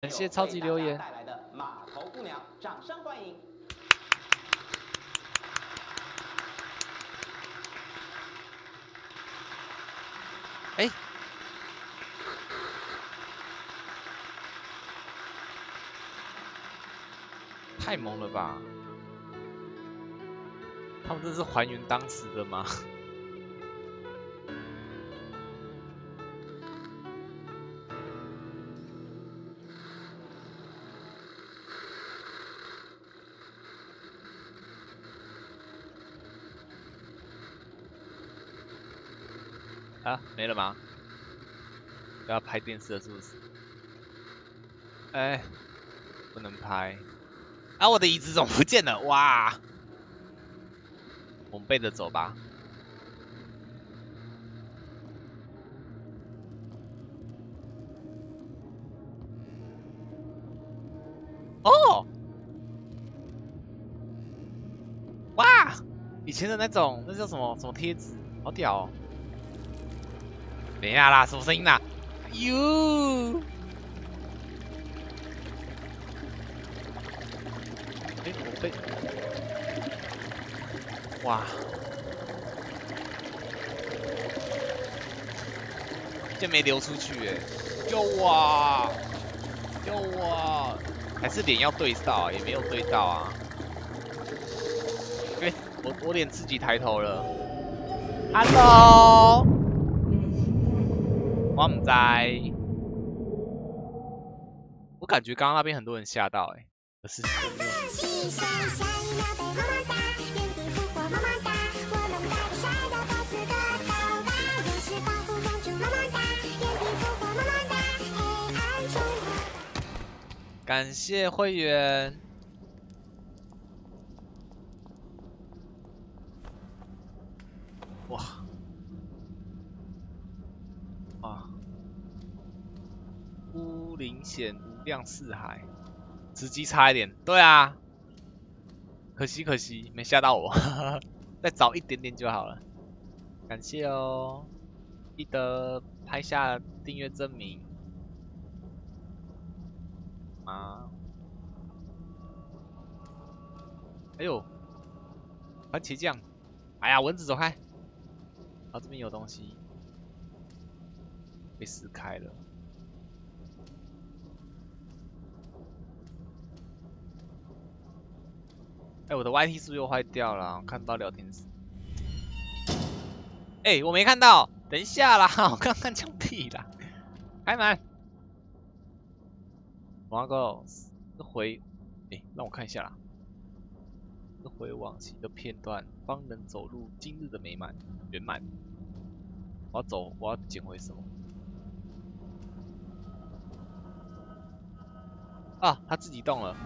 感谢超级留言。 带来的码头姑娘，掌声欢迎。 哎，太猛了吧！他们这是还原当时的吗？啊，没了吗？要拍电视了是不是？哎，不能拍。啊，我的椅子怎么不见了？哇！我们背着走吧。哦，哇！以前的那种，那叫什么贴纸，好屌哦！等一下啦，什么声音啦？哟！哎，我背，哇！就没流出去哎！救我啊！救我啊！还是脸要对到啊，也没有对到啊。哎，我脸自己抬头了。Hello， 我唔知。我感觉刚刚那边很多人吓到哎，可是。感谢会员。哇！啊！乌林险无量四海，直击差一点。对啊，可惜没吓到我，再早一点点就好了。感谢哦，记得拍下订阅证明啊。哎呦，番茄酱！哎呀，蚊子走开！啊，这边有东西被撕开了。哎，我的 YT 是不是又坏掉了？我看不到聊天室。哎，我没看到，等一下啦，我刚刚枪毙啦。开门。王哥，这回，哎，让我看一下啦。这回往期的片段，方能走入今日的美满圆满。我要捡回什么？啊，他自己动了。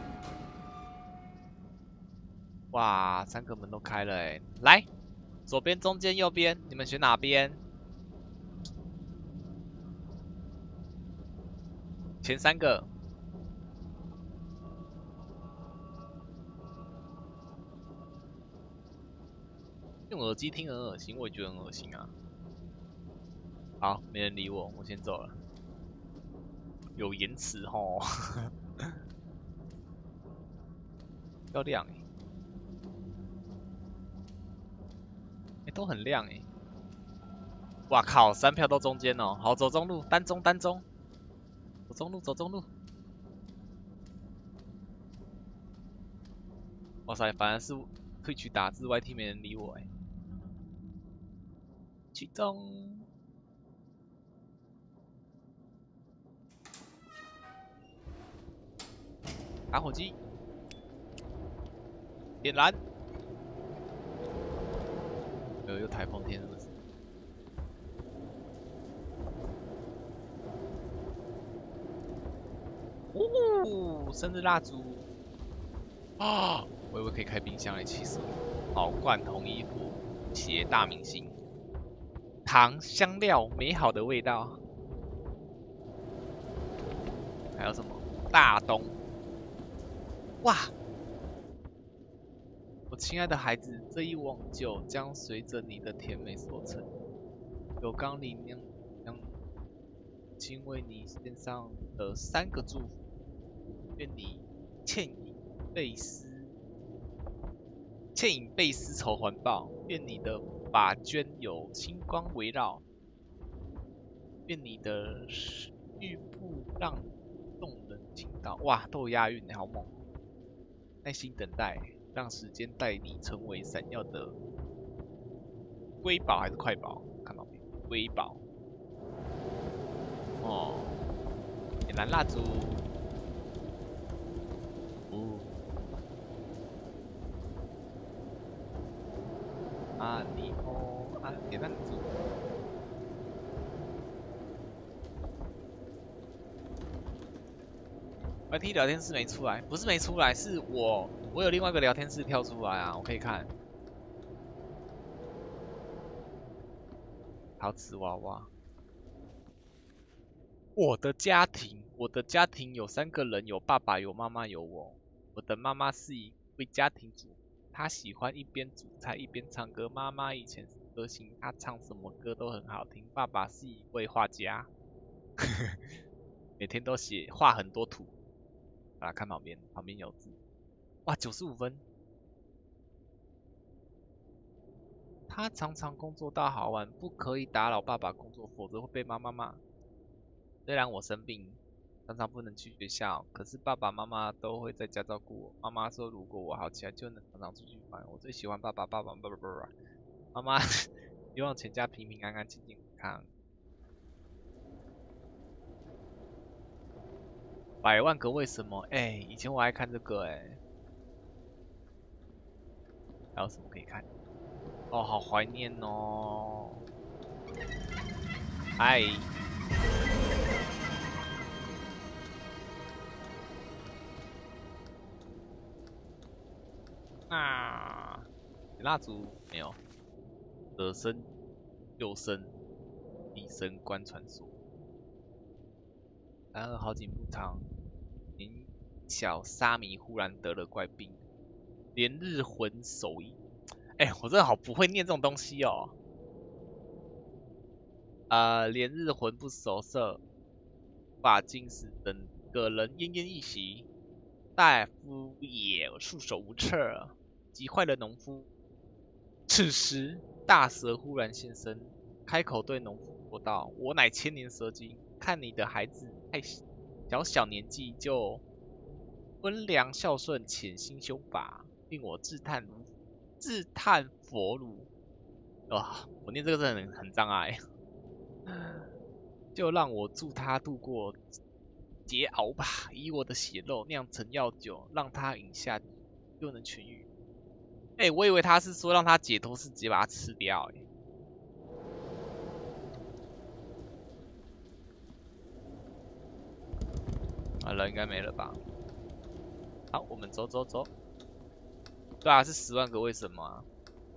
哇，3个门都开了哎！来，左边、中间、右边，你们选哪边？前3个。用耳机听很恶心，我也觉得很恶心啊。好，没人理我，我先走了。有延迟吼，要亮哎，都很亮哎。哇靠，3票都中间哦，好，走中路，单中，走中路。哇塞，反而是退取打字 YT 没人理我哎。启动。打火机。点燃。又台风天是不是？哦，生日蜡烛。啊！我以为可以开冰箱来，气死我！好，罐红衣服，鞋大明星，糖香料美好的味道。还有什么？大东。哇！我亲爱的孩子，这一碗酒将随着你的甜美所成，有刚里酿亲为你献上的3个祝福，愿你倩影倍思仇环抱，愿你的发绢有星光围绕，愿你的玉步让动人倾倒。哇，都有押韵，好猛！耐心等待，让时间带你成为闪耀的瑰宝还是快宝？看到没？瑰宝。哦，点燃蜡烛。哦。啊，你哦啊，点蜡烛。YT 聊天室没出来，不是没出来，是我有另外一个聊天室跳出来啊，我可以看。陶瓷娃娃。我的家庭有3个人，有爸爸，有妈妈，有我。我的妈妈是一位家庭主妇，她喜欢一边煮菜一边唱歌。妈妈以前是歌星，她唱什么歌都很好听。爸爸是一位画家，每天都画很多图。啊，看旁边有字。哇，95分。他常常工作到好晚，不可以打扰爸爸工作，否则会被妈妈骂。虽然我生病，常常不能去学校，可是爸爸妈妈都会在家照顾我。妈妈说，如果我好起来，就能常常出去玩。我最喜欢爸爸。妈妈希望全家平平安安、健健康康。100万个为什么？哎，以前我爱看这个哎。还有什么可以看？哦，好怀念哦。嗨。啊，蜡烛没有。得生救生，一生观传说。然而好景不长，年小沙弥忽然得了怪病，连日魂守一。哎，我真的好不会念这种东西哦。连日魂不守舍，把金死等个人奄奄一息。大夫也束手无策，急坏了农夫。此时大蛇忽然现身，开口对农夫说道：我乃千年蛇精，看你的孩子太小年纪就温良孝顺，潜心修法，令我自叹佛如。我念这个真的很障碍。就让我助他度过桀骜吧，以我的血肉酿成药酒，让他饮下就能痊愈。哎，我以为他是说让他解脱，是直接把他吃掉。哎，好了，应该没了吧？好，我们走。对啊，是10万个为什么啊？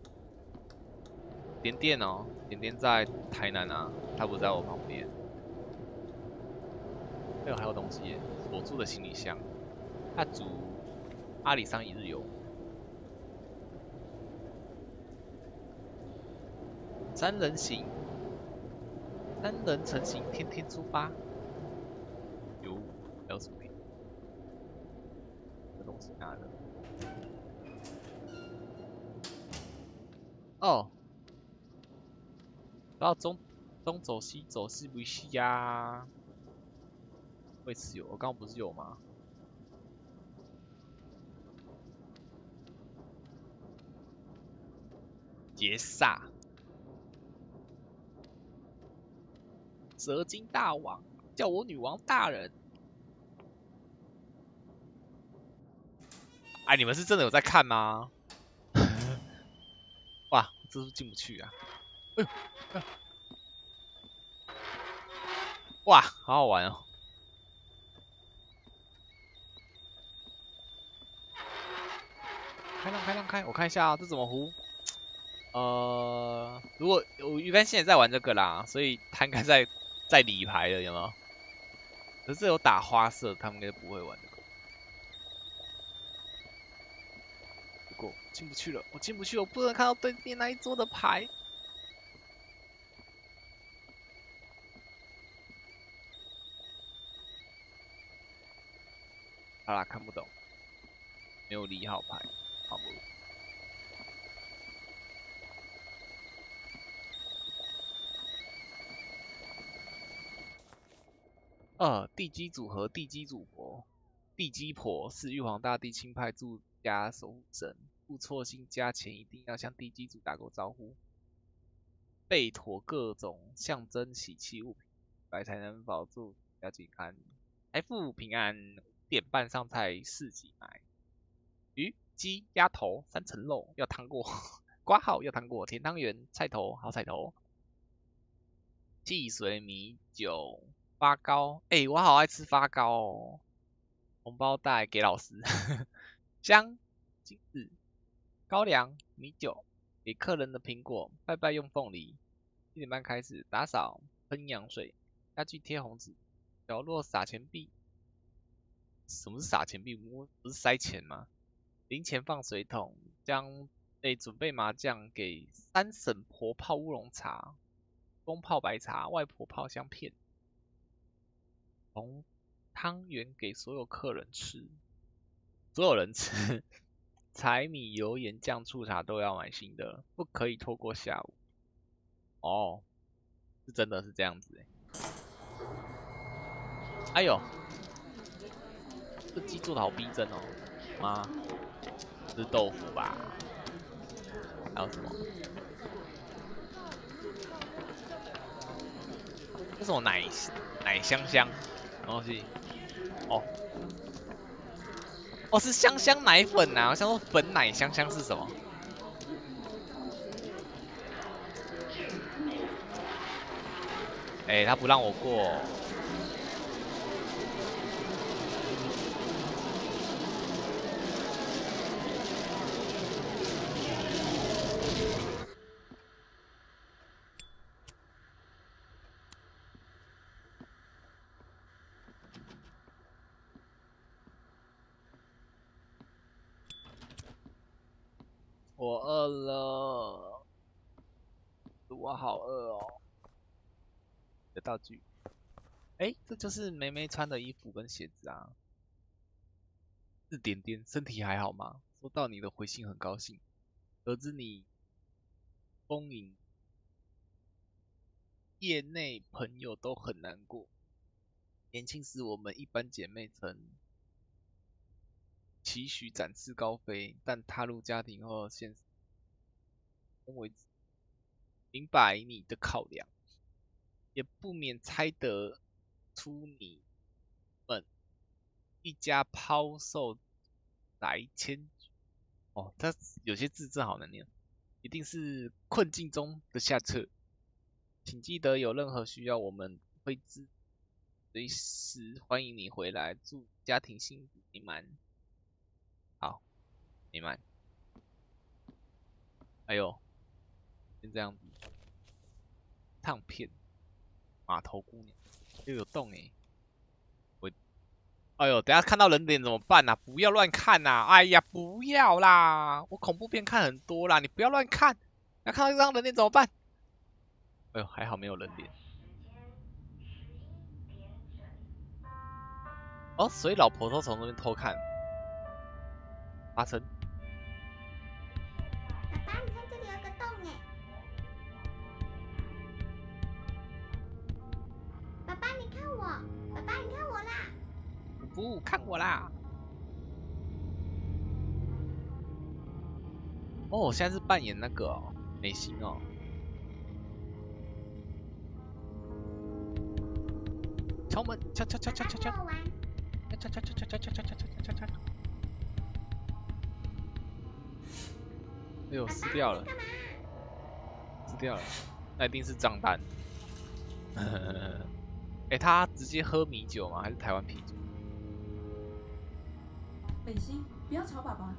点点哦，点点在台南啊，他不在我旁边。还有东西耶，锁住的行李箱。蜡烛，阿里山一日游。3人成行，天天出发。还有什么？这东西拿了。哦，然后东走西走是不是呀？位置有，我刚刚不是有吗？劫煞，蛇精大王，叫我女王大人。哎，你们是真的有在看吗？哇，这是进不去啊！哎呦，哇，好好玩哦！开浪开，我看一下啊，这怎么糊？如果鱼竿现在在玩这个啦，所以他应该在理牌了，有没有？可是有打花色，他们应该不会玩这个。不过进不去了，我进不去，我不能看到对面那一桌的牌。 好啦，看不懂，没有理好牌，好不？地基组合，地基主婆，地基婆是玉皇大帝钦派住家守护神，入错新家前一定要向地基主打过招呼，备妥各种象征喜气物品，来才能保住家境安，财富平安。5点半上菜，市集买鱼、鸡、鸭头、3层肉，要汤过，挂号要汤过，甜汤圆、菜头好彩头，汽水、米酒。发糕，我好爱吃发糕哦。红包袋给老师，香、金子、高粱、米酒，给客人的苹果，拜拜用凤梨。7点半开始打扫，喷羊水，家具贴红纸，角落撒钱币。什么是撒钱币？不是塞钱吗？零钱放水桶，准备麻将，给三婶婆泡乌龙茶，公泡白茶，外婆泡香片。红汤圆给所有客人吃，所有人吃，柴米油盐酱醋茶都要买新的，不可以拖过下午。哦，是真的是这样子哎呦，这鸡做的好逼真哦，妈，吃豆腐吧？还有什么？这什么奶香香什么东西？哦哦，是香香奶粉啊！我想说粉奶香香是什么？他不让我过。我饿了，我好饿哦。的道具，这就是梅梅穿的衣服跟鞋子啊。是点点，身体还好吗？收到你的回信很高兴，得知你风影业内朋友都很难过。年轻时我们一般姐妹曾期许展翅高飞，但踏入家庭后，现实为止，明白你的考量，也不免猜得出你们一家抛售来迁哦，它有些字真好难念，一定是困境中的下策。请记得有任何需要，我们会随时欢迎你回来。祝家庭幸福美满。好，美满。哎呦，先这样子。唱片，码头姑娘又有洞我，哎呦，等下看到人脸怎么办啊？不要乱看啊！哎呀，不要啦！我恐怖片看很多啦，你不要乱看。那看到这张人脸怎么办？哎呦，还好没有人脸。哦，所以老婆都从那边偷看。发生。 爸爸，你看这里有个洞哎！爸爸，你看我！爸爸，你看我啦！ 不看我啦！哦，我现在是扮演那个美心哦。敲门，敲敲敲敲敲敲，敲敲敲敲敲敲敲敲敲敲敲。哎呦，撕掉了，撕掉了，那一定是账单。他直接喝米酒吗？还是台湾啤酒？ 北星，不要吵爸爸。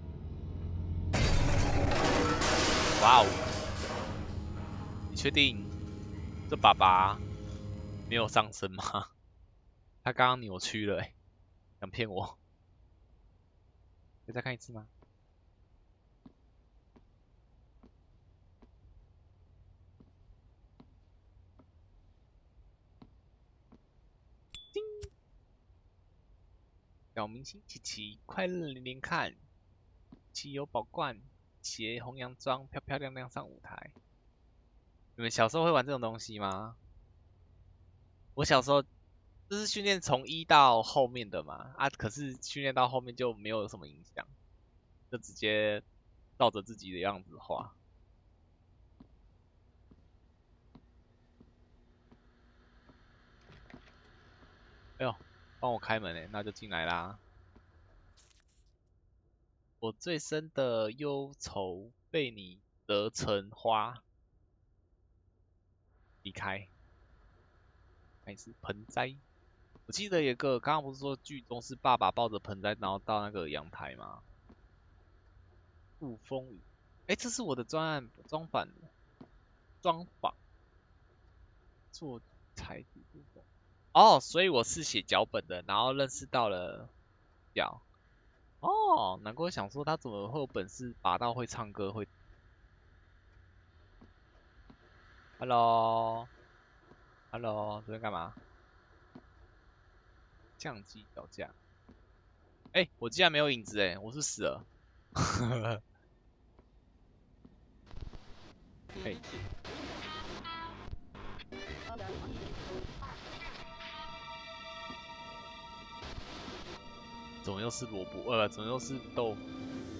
哇哦！你确定这爸爸没有上身吗？他刚刚扭曲了想骗我？可以再看一次吗？ 小明星琪琪，快乐连连看，奇有宝冠，携红洋装，漂漂亮亮上舞台。你们小时候会玩这种东西吗？我小时候就是训练从1到后面的嘛，可是训练到后面就没有什么影响，就直接照着自己的样子画。哎呦，帮我开门哎，那就进来啦。我最深的忧愁被你折成花，离开。还是盆栽？我记得有个，刚刚不是说剧中是爸爸抱着盆栽，然后到那个阳台吗？雾风雨，哎，这是我的装版做才子部分。哦，所以我是写脚本的，然后认识到了脚。哦，难怪我想说他怎么会有本事拔到会唱歌会。Hello，Hello， 这边干嘛？降机脚架。哎，我竟然没有影子哎，我是死了。哎，怎么又是萝卜？怎么又是豆腐？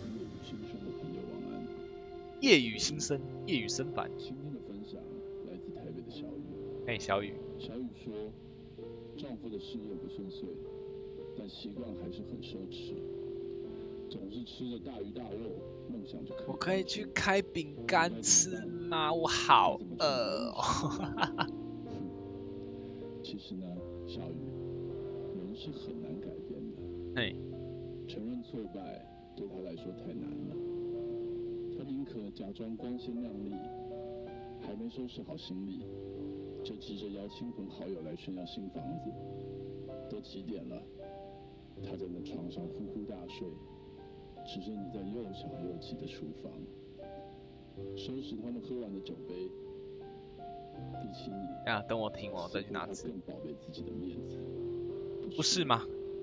夜雨新生，夜雨生烦。 今天的分享来自台北的小雨。 哎，小雨。 小雨说，丈夫的事业不顺遂，但习惯还是很奢侈，总是吃着大鱼大肉，梦想着我可以去开饼干吃吗？我好饿哦。 其实呢，小雨，人是很难改变的。 嘿， 承认挫败对他来说太难了，他宁可假装光鲜亮丽，还没收拾好行李，就急着邀亲朋好友来炫耀新房子。都几点了，他在那床上呼呼大睡，只是你在又小又挤的厨房，收拾他们喝完的酒杯，比起你， 等我听我再去拿吃。 更宝贝自己的面子， 不是吗？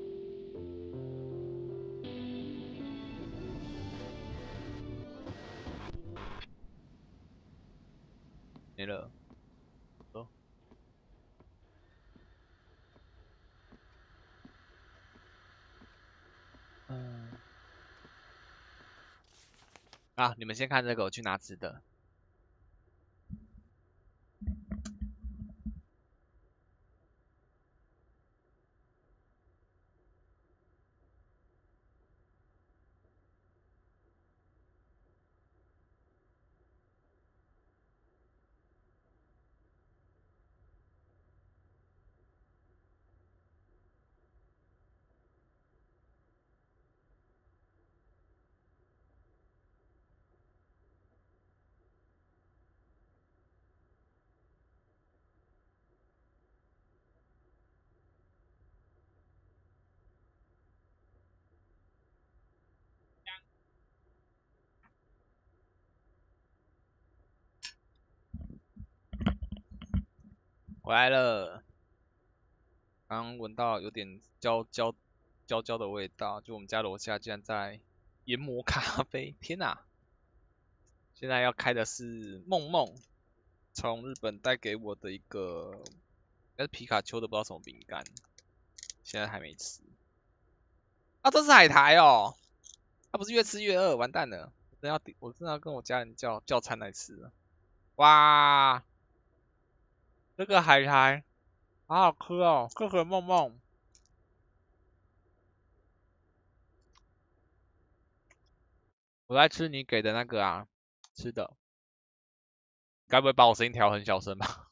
没了。走。你们先看这个，我去拿吃的。回来了，刚闻到有点焦的味道，就我们家楼下竟然在研磨咖啡，天哪！现在要开的是梦梦，从日本带给我的一个，应该是皮卡丘的不知道什么饼干，现在还没吃。这是海苔哦，它不是越吃越饿，完蛋了！我真的要跟我家人叫餐来吃了。哇，这个海苔好好吃哦，可可梦梦。我在吃你给的那个吃的，该不会把我声音调很小声吧？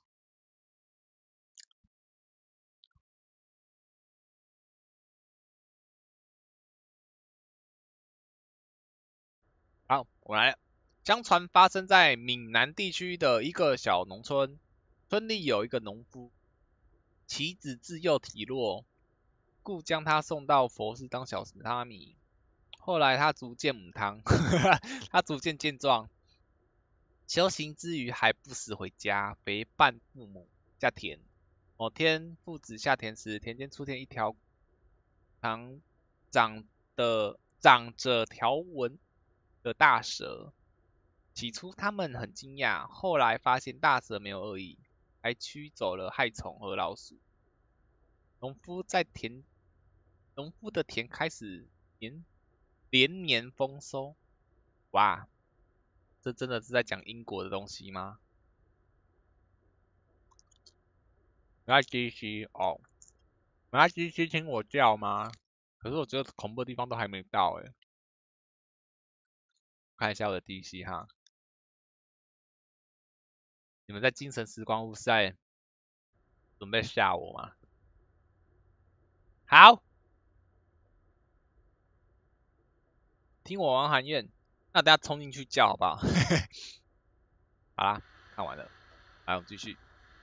好，我来了。相传发生在闽南地区的一个小农村，村里有一个农夫，其子自幼体弱，故将他送到佛寺当小沙弥。后来他逐渐母汤，他逐渐健壮，修行之余还不时回家陪伴父母下田。某天父子下田时，田间出现一条长长着条纹的大蛇。起初他们很惊讶，后来发现大蛇没有恶意，还驱走了害虫和老鼠。农夫的田开始连年丰收。哇，这真的是在讲英国的东西吗？原来机器哦，原来机器听我叫吗？可是我觉得恐怖的地方都还没到哎。看一下我的 DC 哈，你们在精神时光屋是在准备吓我吗？好，听我王含怨，那等下冲进去叫好不好？好啦，看完了，来我们继续。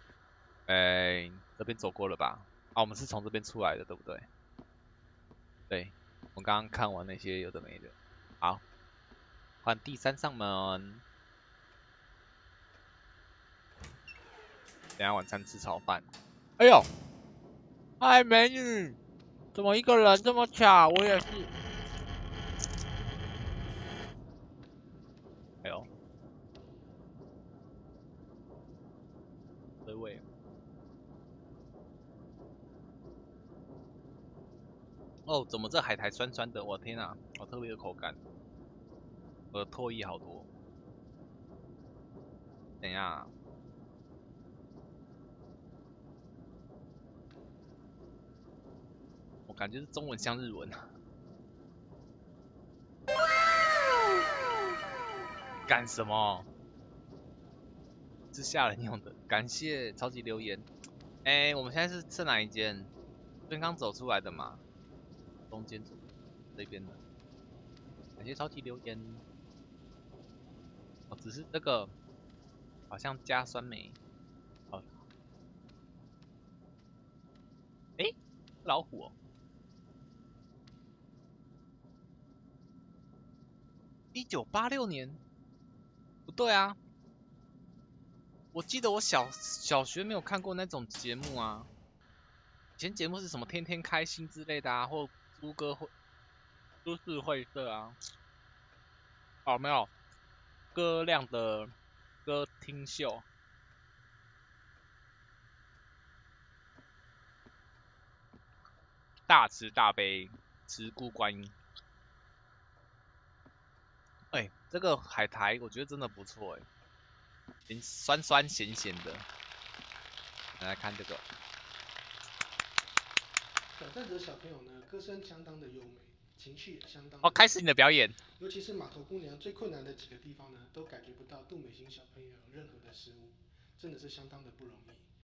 这边走过了吧？啊，我们是从这边出来的，对不对？对，我刚刚看完那些有的没的。好，换第三扇门。等下晚餐吃炒饭。哎呦，嗨美女，怎么一个人这么巧？我也是。哎呦，这位。哦，怎么这海苔酸酸的？我天啊，好特别的口感。我的唾液好多。等一下，我感觉是中文像日文。干什么？是吓人用的。感谢超级留言。我们现在是哪一间？刚刚走出来的嘛，中间走这边的。感谢超级留言。哦，只是这个好像加酸梅。哦，老虎哦。1986年？不对啊，我记得我小学没有看过那种节目啊。以前节目是什么天天开心之类的啊，或都市会社啊。哦，没有，歌亮的歌厅秀。大慈大悲慈姑观音。这个海苔我觉得真的不错酸酸咸咸的。来看这个。 挑战者小朋友呢，歌声相当的优美，情绪也相当。 哦，开始你的表演。 尤其是码头姑娘最困难的几个地方呢，都感觉不到杜美心小朋友有任何的失误，真的是相当的不容易。